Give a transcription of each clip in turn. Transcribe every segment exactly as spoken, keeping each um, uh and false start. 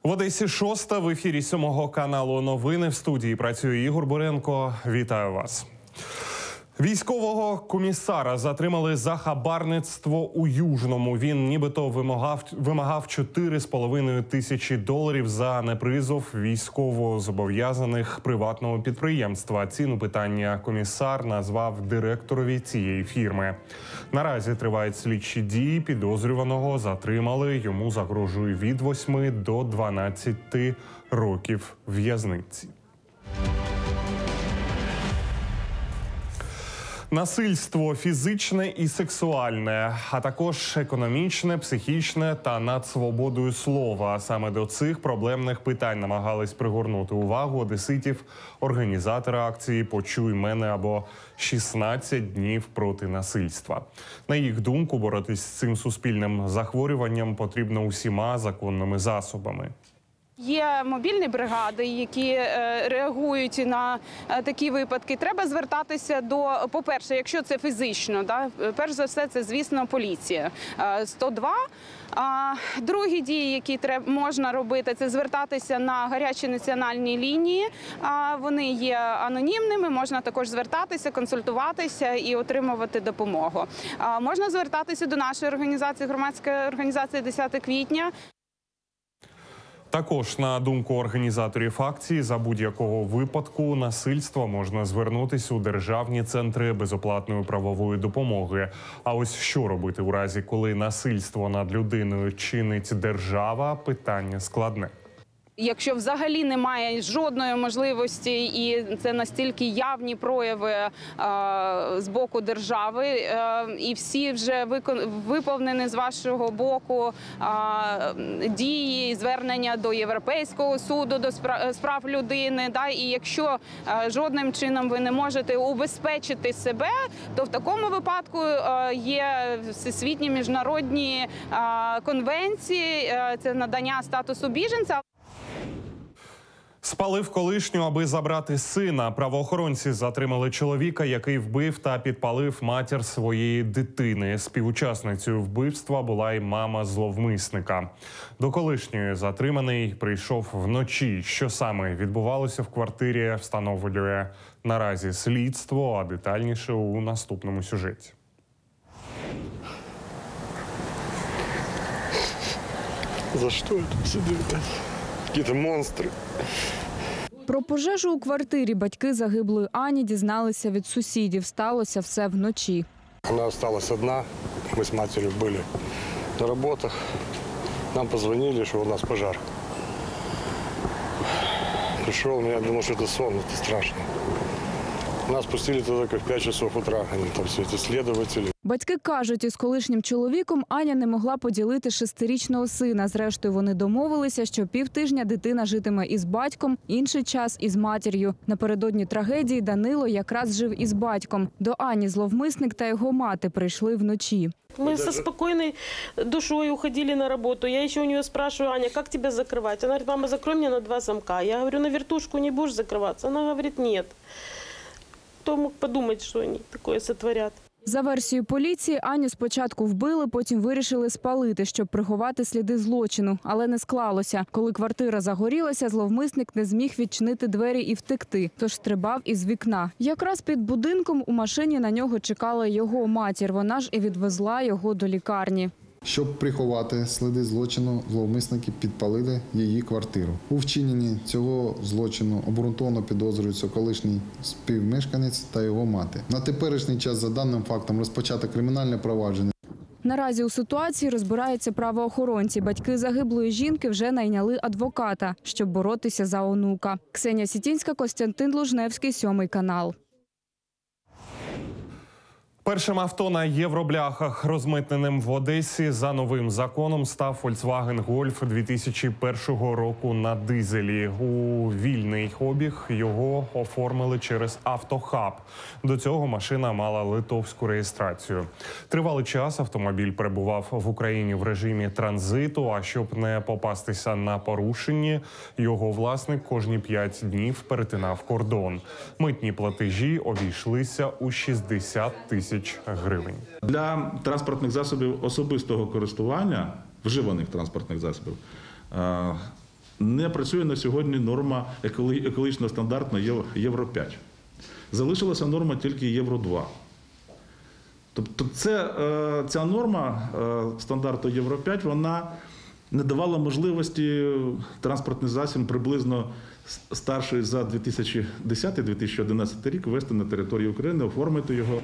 В Одесі шоста, в ефірі сьомого каналу новини. В студії працює Ігор Буренко. Вітаю вас. Військового комісара затримали за хабарництво у Южному. Він нібито вимагав, вимагав чотири з половиною тисячі доларів за непризов військовозобов'язаних приватного підприємства. Ціну питання комісар назвав директорові цієї фірми. Наразі тривають слідчі дії. Підозрюваного затримали. Йому загрожує від восьми до дванадцяти років в'язниці. Насильство фізичне і сексуальне, а також економічне, психічне та над свободою слова. Саме до цих проблемних питань намагались пригорнути увагу одеситів організатори акції «Почуй мене» або «шістнадцять днів проти насильства». На їх думку, боротись з цим суспільним захворюванням потрібно усіма законними засобами. Є мобільні бригади, які е, реагують на е, такі випадки. Треба звертатися до, по-перше, якщо це фізично, да, перш за все, це, звісно, поліція. Е, сто два. А другі дії, які треб, можна робити, це звертатися на гарячі національні лінії. А вони є анонімними, можна також звертатися, консультуватися і отримувати допомогу. А можна звертатися до нашої організації, громадської організації десяте квітня. Також, на думку організаторів акції, за будь-якого випадку насильства можна звернутися у державні центри безоплатної правової допомоги. А ось що робити у разі, коли насильство над людиною чинить держава – питання складне. Якщо взагалі немає жодної можливості і це настільки явні прояви е, з боку держави, е, і всі вже виповнені з вашого боку е, дії, звернення до Європейського суду, до справ людини, да, і якщо е, жодним чином ви не можете убезпечити себе, то в такому випадку е, є всесвітні міжнародні е, конвенції, е, це надання статусу біженця. Спалив колишню, аби забрати сина. Правоохоронці затримали чоловіка, який вбив та підпалив матір своєї дитини. Співучасницею вбивства була й мама зловмисника. До колишньої затриманий прийшов вночі. Що саме відбувалося в квартирі, встановлює наразі слідство, а детальніше у наступному сюжеті. За що я тут сидів? Якісь монстри. Про пожежу у квартирі батьки загиблої Ані дізналися від сусідів. Сталося все вночі. Вона залишилась одна. Ми з матір'ю були на роботах. Нам подзвонили, що у нас пожар. Прийшов, я думав, що це сон, це страшно. Нас пустили туди, як в п'ять часов утра. Там всі ці слідователі. Батьки кажуть, із колишнім чоловіком Аня не могла поділити шестирічного сина. Зрештою, вони домовилися, що півтижня дитина житиме із батьком, інший час із матір'ю. Напередодні трагедії Данило якраз жив із батьком. До Ані зловмисник та його мати прийшли вночі. Мы со спокойной душой уходили на работу. Я еще у нее спрашиваю: Аня, как тебя закрывать? Она говорит: мама, закрой меня на два замка. Я говорю: на вертушку не будешь закрываться? Она говорит: нет. Кто мог подумать, что они такое сотворят? За версією поліції, Аню спочатку вбили, потім вирішили спалити, щоб приховати сліди злочину. Але не склалося. Коли квартира загорілася, зловмисник не зміг відчинити двері і втекти, тож стрибав із вікна. Якраз під будинком у машині на нього чекала його матір. Вона ж і відвезла його до лікарні. Щоб приховати сліди злочину, зловмисники підпалили її квартиру. У вчиненні цього злочину обґрунтовано підозрюється колишній співмешканець та його мати. На теперішній час за даним фактом розпочато кримінальне провадження. Наразі у ситуації розбираються правоохоронці. Батьки загиблої жінки вже найняли адвоката, щоб боротися за онука. Ксенія Сітінська, Костянтин Лужневський, сьомий канал. Першим авто на євробляхах, розмитненим в Одесі, за новим законом став Volkswagen Golf дві тисячі першого року на дизелі. У вільний обіг його оформили через Автохаб. До цього машина мала литовську реєстрацію. Тривалий час автомобіль перебував в Україні в режимі транзиту, а щоб не попастися на порушенні, його власник кожні п'ять днів перетинав кордон. Митні платежі обійшлися у шістдесят тисяч гривень. Для транспортних засобів особистого користування, вживаних транспортних засобів, Не працює на сьогодні норма екологічно стандартна Євро п'ять. Залишилася норма тільки Євро два. Тобто це, ця норма стандарту Євро п'ять, вона не давала можливості транспортний засіб приблизно старший за дві тисячі десятий - дві тисячі одинадцятий рік ввести на територію України, оформити його.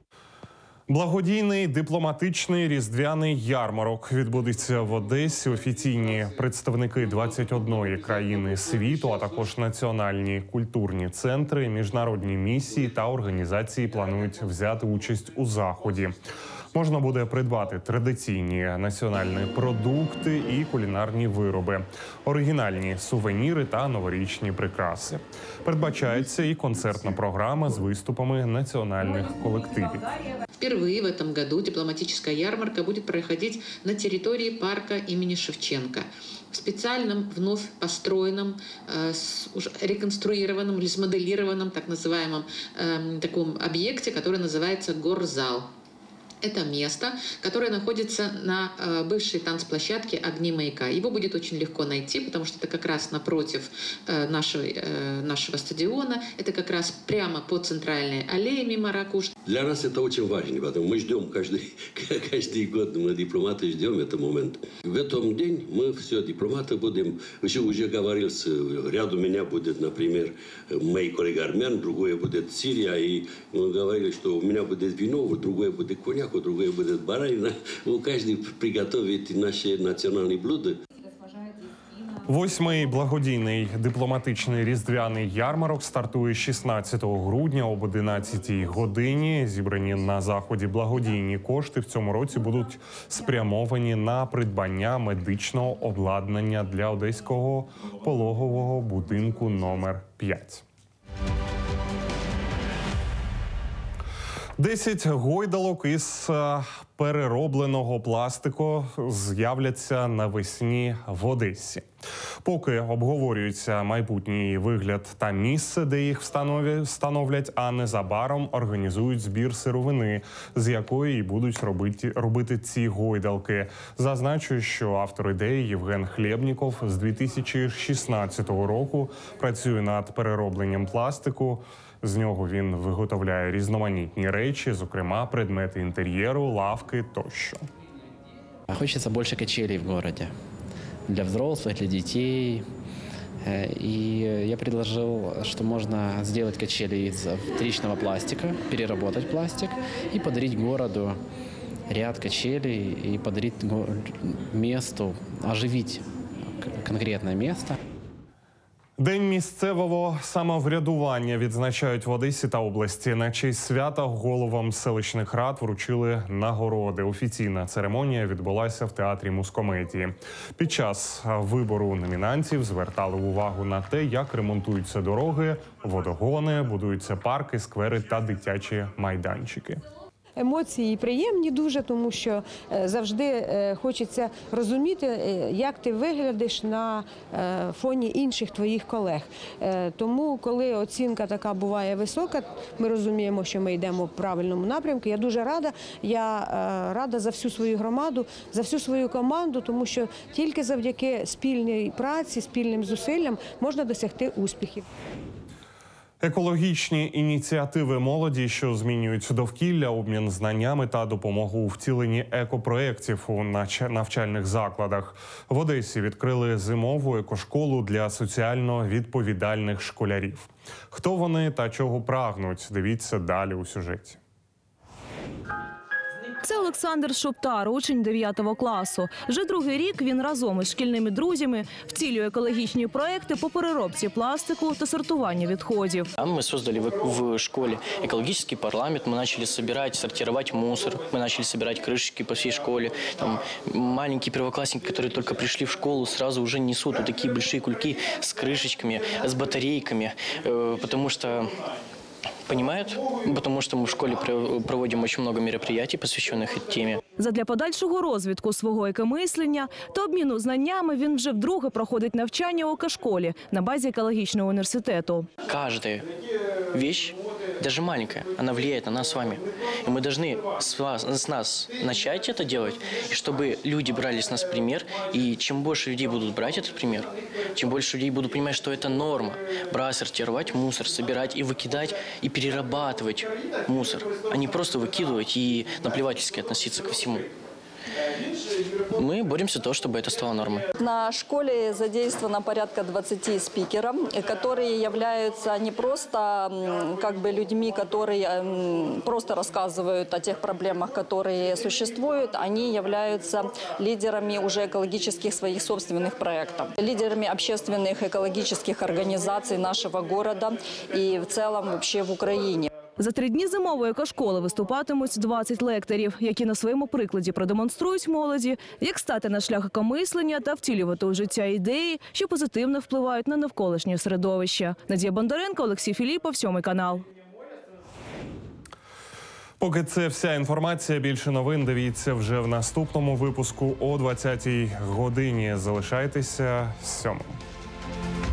Благодійний дипломатичний різдвяний ярмарок відбудеться в Одесі. Офіційні представники двадцять однієї країни світу, а також національні культурні центри, міжнародні місії та організації планують взяти участь у заході. Можна буде придбати традиційні національні продукти і кулінарні вироби, оригінальні сувеніри та новорічні прикраси. Передбачається і концертна програма з виступами національних колективів. Впервые в этом году дипломатическая ярмарка будет проходить на территории парка имени Шевченко. В специальном, вновь построенном, уже реконструированном или смоделированном, так называемом, таком объекте, который называется Горзал. Это место, которое находится на бывшей танцплощадке «Огни маяка». Его будет очень легко найти, потому что это как раз напротив нашего, нашего стадиона. Это как раз прямо по центральной аллее мимо ракуш. Для нас это очень важно, потому что мы ждем каждый, каждый год, мы дипломаты ждем этот момент. В этом день мы все, дипломаты будем, еще уже говорил, ряд у меня будет, например, мой коллега армян, другое будет Сирия, и мы говорили, что у меня будет вино, другое будет коньяк, другое будет баранина. Каждый приготовит наши национальные блюда. Восьмий благодійний дипломатичний різдвяний ярмарок стартує шістнадцятого грудня об одинадцятій годині. Зібрані на заході благодійні кошти в цьому році будуть спрямовані на придбання медичного обладнання для одеського пологового будинку номер п'ять. Десять гойдалок із переробленого пластику з'являться навесні в Одесі. Поки обговорюється майбутній вигляд та місце, де їх встановлять, а незабаром організують збір сировини, з якої і будуть робити, робити ці гойдалки. Зазначу, що автор ідеї Євген Хлєбніков з дві тисячі шістнадцятого року працює над переробленням пластику. З нього він виготовляє різноманітні речі, зокрема предмети інтер'єру, лавки тощо. Хочется больше качелей в городе. Для взрослых, для детей. И я предложил, что можно сделать качели из вторичного пластика, переработать пластик и подарить городу ряд качелей и подарить месту, оживить конкретное место. День місцевого самоврядування відзначають в Одесі та області. На честь свята головам селищних рад вручили нагороди. Офіційна церемонія відбулася в театрі Мускомедії. Під час вибору номінантів звертали увагу на те, як ремонтуються дороги, водогони, будуються парки, сквери та дитячі майданчики. Емоції приємні дуже, тому що завжди хочеться розуміти, як ти виглядиш на фоні інших твоїх колег. Тому, коли оцінка така буває висока, ми розуміємо, що ми йдемо в правильному напрямку. Я дуже рада, я рада за всю свою громаду, за всю свою команду, тому що тільки завдяки спільній праці, спільним зусиллям можна досягти успіхів. Екологічні ініціативи молоді, що змінюють довкілля, обмін знаннями та допомогу у втіленні екопроєктів у навчальних закладах. В Одесі відкрили зимову екошколу для соціально відповідальних школярів. Хто вони та чого прагнуть, дивіться далі у сюжеті. Це Олександр Шоптар, учень дев'ятого класу. Вже другий рік він разом із шкільними друзями втілює екологічні проекти по переробці пластику та сортуванню відходів. Мы создали в школе экологический парламент, мы начали собирать, сортировать мусор, мы начали собирать крышечки по всей школе. Там маленькие первоклассники, которые только пришли в школу, сразу уже несут вот такие большие кульки с крышечками, с батарейками, потому что... Понимают, потому что мы в школе проводим очень много мероприятий, посвященных этой теме. Задля подальшого розвитку свого екомислення та обміну знаннями він вже вдруге проходить навчання у екошколі на базі екологічного університету. Каждая вещь даже маленькая, она влияет на нас с вами. И мы должны с, вас, с нас начать это делать, и чтобы люди брали с нас пример. И чем больше людей будут брать этот пример, чем больше людей будут понимать, что это норма. Брать, сортировать мусор, собирать и выкидать, и перерабатывать мусор, а не просто выкидывать и наплевательски относиться ко всему. Мы боремся за то, чтобы это стало нормой. На школе задействовано порядка двадцати спикеров, которые являются не просто как бы людьми, которые просто рассказывают о тех проблемах, которые существуют, они являются лидерами уже экологических своих собственных проектов, лидерами общественных экологических организаций нашего города и в целом вообще в Україні. За три дні зимової екошколи виступатимуть двадцять лекторів, які на своєму прикладі продемонструють молоді, як стати на шлях екомислення та втілювати у життя ідеї, що позитивно впливають на навколишнє середовище. Надія Бондаренко, Олексій Філіпов, сьомий канал. Поки це вся інформація, більше новин дивіться вже в наступному випуску о двадцятій годині. Залишайтеся з сьомим.